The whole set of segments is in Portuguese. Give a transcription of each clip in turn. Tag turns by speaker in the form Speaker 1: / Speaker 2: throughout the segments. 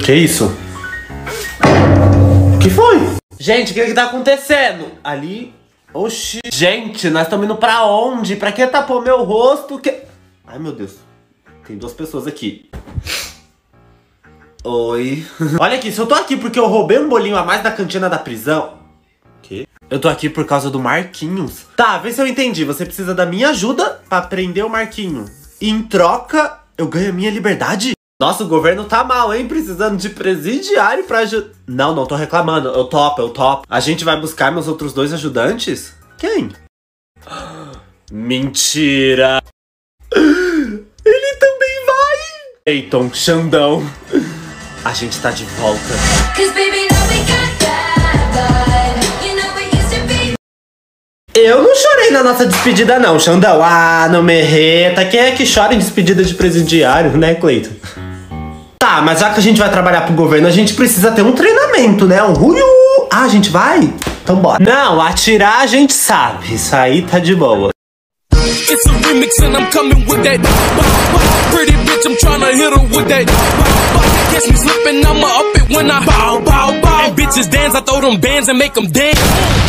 Speaker 1: Que isso? O que foi? Gente, o que tá acontecendo? Ali... Oxi. Gente, nós estamos indo pra onde? Pra que tapou meu rosto? Ai, meu Deus. Tem duas pessoas aqui. Oi. Olha aqui, se eu tô aqui porque eu roubei um bolinho a mais da cantina da prisão... Que? Eu tô aqui por causa do Marquinhos. Tá, vê se eu entendi. Você precisa da minha ajuda pra prender o Marquinho. E em troca, eu ganho a minha liberdade? Nossa, o governo tá mal, hein? Precisando de presidiário pra ajudar. Não tô reclamando. Eu topo. A gente vai buscar meus outros dois ajudantes? Quem? Mentira! Ele também vai! Clayton, Xandão. A gente tá de volta. Eu não chorei na nossa despedida não, Xandão. Ah, não me reta. Quem é que chora em despedida de presidiário, né, Clayton? Tá, mas já que a gente vai trabalhar pro governo, a gente precisa ter um treinamento, né? Um ruiu. Ah, a gente vai? Então bora. Não, atirar a gente sabe. Isso aí tá de boa. It's a remix and I'm coming with that. Pretty bitch, I'm tryna hit her with that. Catch me slipping, I'ma up it when I bow. And bitches dance, I throw them bands and make them dance.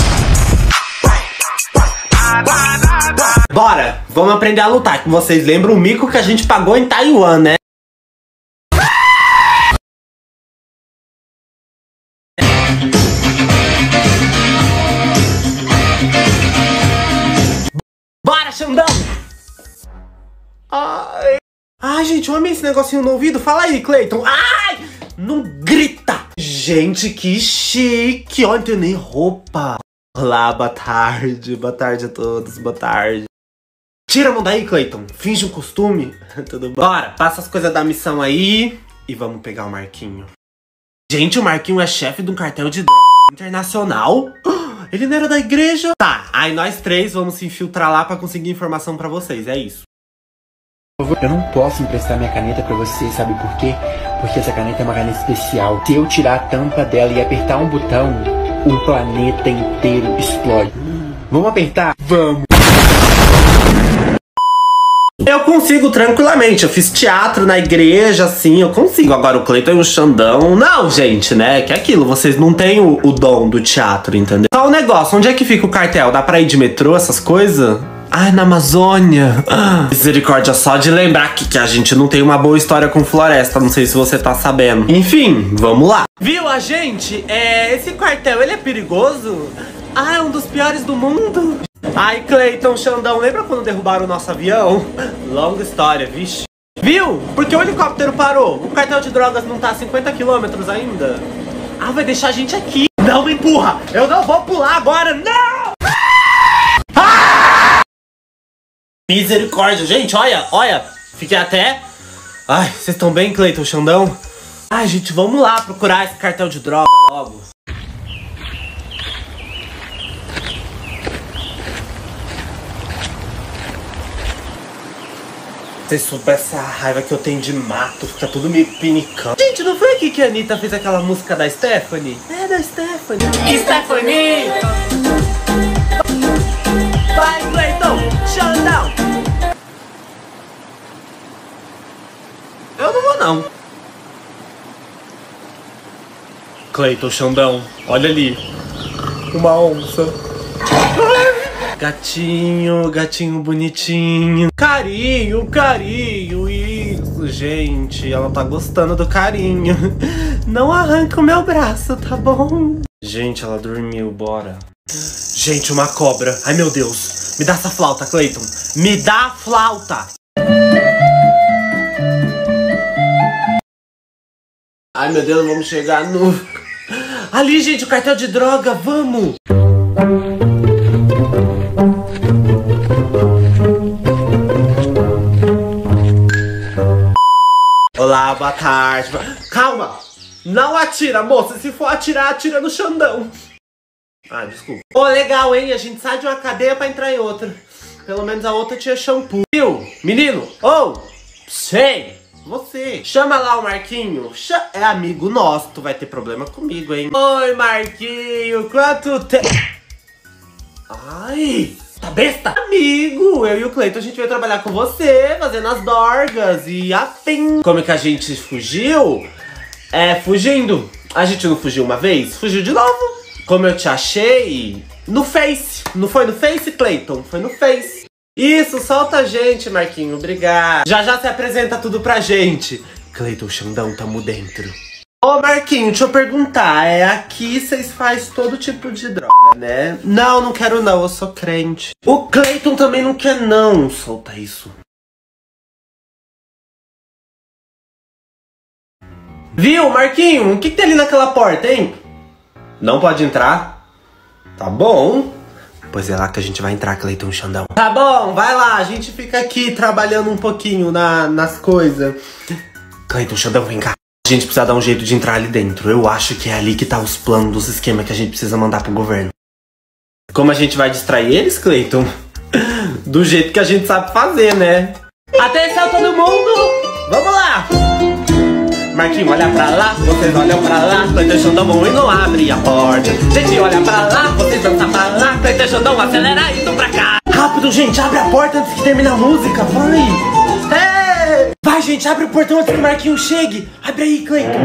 Speaker 1: Bora, vamos aprender a lutar. Que vocês lembram o mico que a gente pagou em Taiwan, né? Bora, Xandão! Ai, gente, eu amei esse negocinho no ouvido. Fala aí, Clayton. Ai! Não grita! Gente, que chique. Olha, não tem nem roupa. Olá, boa tarde. Boa tarde a todos. Boa tarde. Tira a mão daí, Clayton. Finge um costume. Tudo bom? Bora, passa as coisas da missão aí. E vamos pegar o Marquinho. Gente, o Marquinho é chefe de um cartel de drogas internacional? Ele não era da igreja? Tá, aí nós três vamos se infiltrar lá pra conseguir informação pra vocês, é isso.
Speaker 2: Eu não posso emprestar minha caneta pra vocês, sabe por quê? Porque essa caneta é uma caneta especial. Se eu tirar a tampa dela e apertar um botão, o planeta inteiro explode. Vamos apertar? Vamos!
Speaker 1: Eu consigo tranquilamente, eu fiz teatro na igreja, assim, eu consigo. Agora o Clayton e o Xandão, não, gente, né? Que é aquilo, vocês não têm o dom do teatro, entendeu? Só um negócio, onde é que fica o cartel? Dá pra ir de metrô, essas coisas? Ai, na Amazônia. Misericórdia, só de lembrar que a gente não tem uma boa história com floresta, não sei se você tá sabendo. Enfim, vamos lá. Viu, a gente? Esse quartel, ele é perigoso? Ah, é um dos piores do mundo. Ai, Clayton, Xandão, lembra quando derrubaram o nosso avião? Longa história, vixe. Viu? Porque o helicóptero parou. O cartel de drogas não tá a 50 km ainda. Ah, vai deixar a gente aqui. Não me empurra. Eu não vou pular agora, não! Ah! Misericórdia, gente, olha. Fiquei até... Ai, vocês estão bem, Clayton, Xandão? Ai, gente, vamos lá procurar esse cartel de droga logo. Vocês soubessem a raiva que eu tenho de mato, fica tudo me pinicando. Gente, não foi aqui que a Anitta fez aquela música da Stephanie? É, da Stephanie. Stephanie! Vai, Clayton! Xandão! Eu não vou, não. Clayton, Xandão, olha ali. Uma onça. Gatinho, gatinho bonitinho. Carinho, isso, gente. Ela tá gostando do carinho. Não arranca o meu braço, tá bom? Gente, ela dormiu, bora. Gente, uma cobra. Ai, meu Deus. Me dá essa flauta, Clayton. Me dá a flauta. Ai, meu Deus, vamos chegar no... Ali, gente, o cartel de droga, vamos. Olá, boa tarde. Calma! Não atira, moça. Se for atirar, atira no Xandão. Ah, desculpa. Ô, legal, hein? A gente sai de uma cadeia pra entrar em outra. Pelo menos a outra tinha shampoo. Viu? Menino? Ô! Sei! Você. Chama lá o Marquinho. É amigo nosso. Tu vai ter problema comigo, hein? Oi, Marquinho. Quanto tempo? Ai... Tá besta? Amigo, eu e o Clayton, a gente veio trabalhar com você, fazendo as dorgas e afim. Como é que a gente fugiu? É, fugindo. A gente não fugiu uma vez? Fugiu de novo. Como eu te achei no Face. Não foi no Face, Cleiton? Foi no Face. Isso, solta a gente, Marquinho. Obrigado. Já já se apresenta tudo pra gente. Cleiton Xandão, tamo dentro. Ô, Marquinho, deixa eu perguntar. Aqui vocês fazem todo tipo de droga, né? Não, não quero não. Eu sou crente. O Cleiton também não quer não. Solta isso. Viu, Marquinho? O que tem ali naquela porta, hein? Não pode entrar? Tá bom. Pois é lá que a gente vai entrar, Cleiton Xandão. Tá bom, vai lá. A gente fica aqui trabalhando um pouquinho nas coisas. Cleiton Xandão, vem cá. A gente precisa dar um jeito de entrar ali dentro. Eu acho que é ali que tá os planos dos esquemas que a gente precisa mandar pro governo. Como a gente vai distrair eles, Cleiton? Do jeito que a gente sabe fazer, né? Atenção, todo mundo! Vamos lá! Marquinho, olha pra lá, vocês olham pra lá, Cleiton Xandão e não abre a porta. Gente, olha pra lá, vocês dançam pra lá, Cleiton Xandão acelera indo pra cá. Rápido, gente, abre a porta antes que termine a música, vai! É! Vai, gente, abre o portão antes que o Marquinho chegue. Abre aí, Cleiton.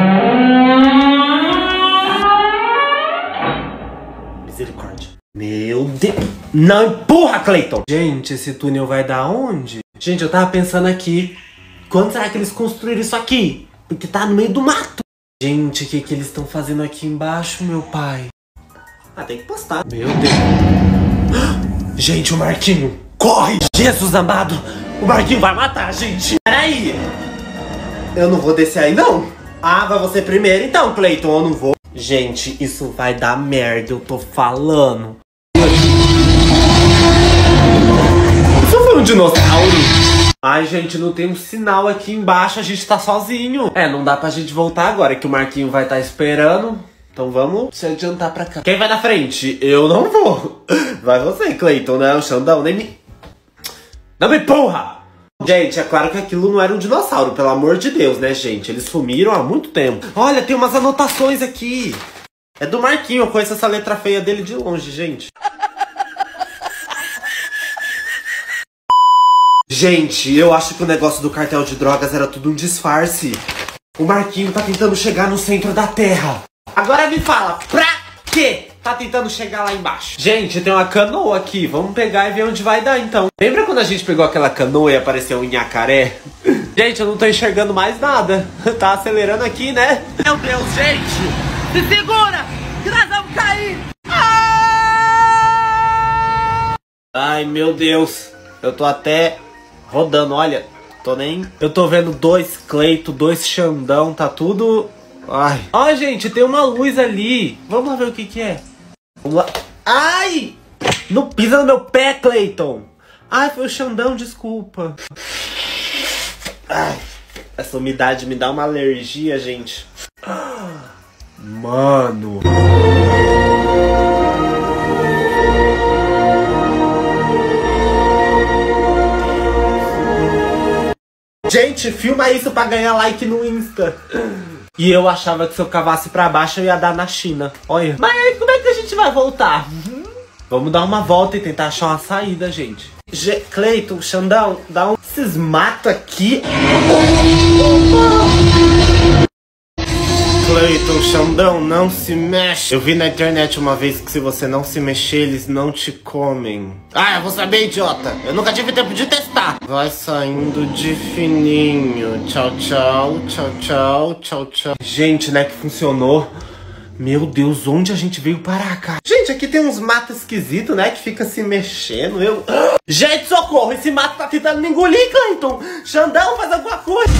Speaker 1: Misericórdia. Meu Deus. Não empurra, Cleiton. Gente, esse túnel vai dar onde? Gente, eu tava pensando aqui. Quando será que eles construíram isso aqui? Porque tá no meio do mato. Gente, o que eles estão fazendo aqui embaixo, meu pai? Ah, tem que postar. Meu Deus. Gente, o Marquinho. Corre! Jesus amado. O Marquinho vai matar a gente. Peraí. Eu não vou descer aí, não. Ah, vai você primeiro então, Cleiton. Eu não vou. Gente, isso vai dar merda. Eu tô falando. Isso foi um dinossauro? Ai, gente, não tem um sinal aqui embaixo, a gente tá sozinho. É, não dá pra gente voltar agora, que o Marquinho vai estar esperando. Então vamos se adiantar pra cá. Quem vai na frente? Eu não vou. Vai você, Cleiton, né? O Xandão nem me... Não me empurra! Gente, é claro que aquilo não era um dinossauro, pelo amor de Deus, né, gente? Eles sumiram há muito tempo. Olha, tem umas anotações aqui. É do Marquinho, eu conheço essa letra feia dele de longe, gente. Gente, eu acho que o negócio do cartel de drogas era tudo um disfarce. O Marquinho tá tentando chegar no centro da Terra. Agora me fala, pra quê? Tá tentando chegar lá embaixo. Gente, tem uma canoa aqui. Vamos pegar e ver onde vai dar, então. Lembra quando a gente pegou aquela canoa e apareceu um Inhacaré? Gente, eu não tô enxergando mais nada. Tá acelerando aqui, né? Meu Deus, gente! Se segura! Que nós vamos cair! Ai, meu Deus. Eu tô até... rodando, olha, tô nem... Eu tô vendo 2 Cleiton, 2 Xandão, tá tudo... Ai. Ó, gente, tem uma luz ali. Vamos lá ver o que que é. Vamos lá. Ai! Não pisa no meu pé, Cleiton. Ai, foi o Xandão, desculpa. Ai, essa umidade me dá uma alergia, gente. Mano... Gente, filma isso pra ganhar like no Insta. E eu achava que se eu cavasse pra baixo eu ia dar na China. Olha. Mas aí como é que a gente vai voltar? Vamos dar uma volta e tentar achar uma saída, gente. Cleiton, Xandão, dá esses matos aqui. Cleiton, Xandão, não se mexe. Eu vi na internet uma vez que se você não se mexer, eles não te comem. Ah, eu vou saber, idiota. Eu nunca tive tempo de testar. Vai saindo de fininho. Tchau, tchau, tchau, tchau, tchau, tchau. Gente, né, que funcionou. Meu Deus, onde a gente veio parar, cara? Gente, aqui tem uns matos esquisitos, né, que fica se mexendo. Gente, socorro, esse mato tá tentando me engolir, Cleiton. Xandão, faz alguma coisa.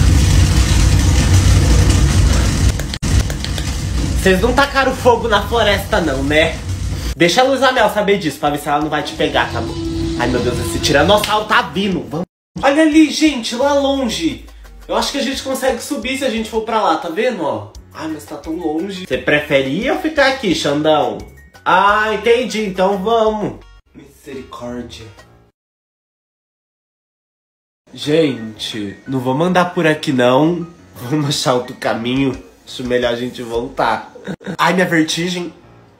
Speaker 1: Vocês não tacaram fogo na floresta não, né? Deixa a Luísa Mel saber disso, pra ver se ela não vai te pegar, tá bom? Ai, meu Deus, esse tiranossauro tá vindo. Vamos. Olha ali, gente, lá longe. Eu acho que a gente consegue subir se a gente for pra lá, tá vendo, ó? Ai, mas tá tão longe. Você preferia ou ficar aqui, Xandão? Ah, entendi, então vamos. Misericórdia. Gente, não vamos andar por aqui não. Vamos achar outro caminho. Acho melhor a gente voltar. Ai, minha vertigem.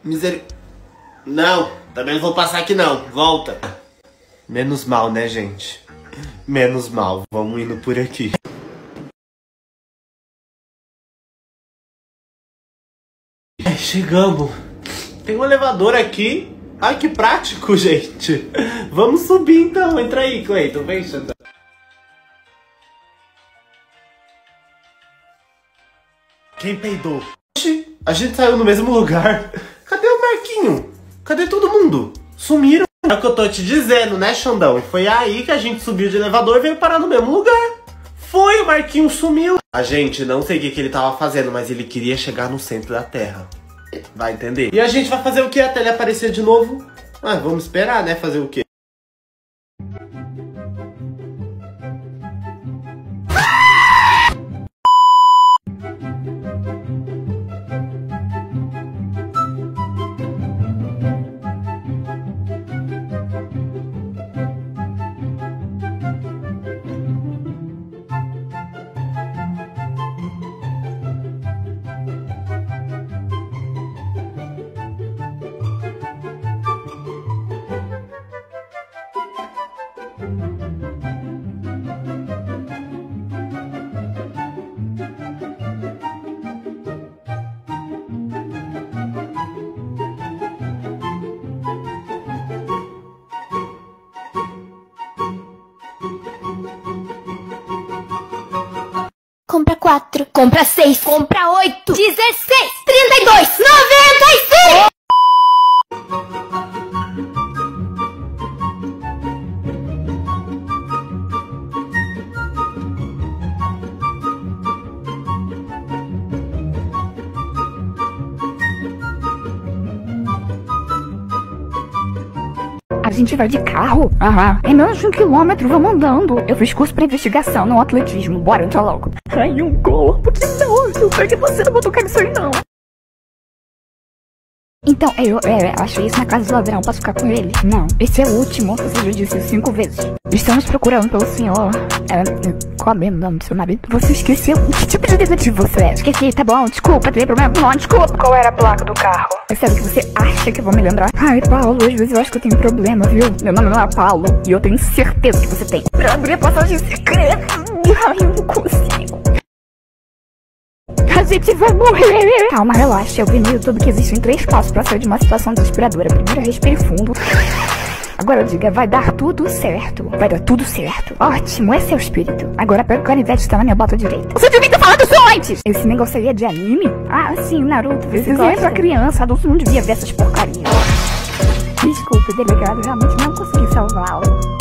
Speaker 1: Não, também não vou passar aqui não. Volta. Menos mal, né, gente? Menos mal. Vamos indo por aqui. Ai, chegamos. Tem um elevador aqui. Ai, que prático, gente. Vamos subir então. Entra aí, Cleiton. Vem, Xandão. Quem peidou? Oxi, a gente saiu no mesmo lugar. Cadê o Marquinho? Cadê todo mundo? Sumiram. É o que eu tô te dizendo, né, Xandão? E foi aí que a gente subiu de elevador e veio parar no mesmo lugar. Foi, o Marquinho sumiu. A gente não sei o que ele tava fazendo, mas ele queria chegar no centro da Terra. Vai entender. E a gente vai fazer o que até ele aparecer de novo? Ah, vamos esperar, né? Fazer o quê?
Speaker 3: Compra 4, compra 6, compra 8, 16, 32, 96!
Speaker 4: A gente vai de carro? Aham. É menos de 1 quilômetro, vamos andando. Eu fiz curso pra investigação, não atletismo. Bora, entra logo. Ai, um corpo, que nojo. Por que você não botou isso aí, não? Então, eu achei isso na casa do ladrão. Posso ficar com ele? Não. Esse é o último. Você já disse 5 vezes. Estamos procurando pelo senhor. Qual é o nome do seu marido? Você esqueceu? Que tipo de detetive você é? Esqueci, tá bom. Desculpa, tem problema? Não, desculpa. Qual era a placa do carro? É sério que você acha que eu vou me lembrar? Ai, Paulo, às vezes eu acho que eu tenho problema, viu? Meu nome não é Paulo. E eu tenho certeza que você tem. Pra abrir a passagem secreta. Ai, eu não consigo. A gente vai morrer. Calma, relaxa. Eu vi no YouTube que existem 3 passos pra sair de uma situação desesperadora. Primeiro, respire fundo. Agora diga, vai dar tudo certo. Vai dar tudo certo. Ótimo, esse é o espírito. Agora pega o canivete que tá na minha bota direita. Você devia ter falado isso antes! Esse negócio aí é de anime? Ah, sim, Naruto. Esse é pra criança. Adulto não devia ver essas porcarias. Desculpe, delegado. Realmente não consegui salvá-lo.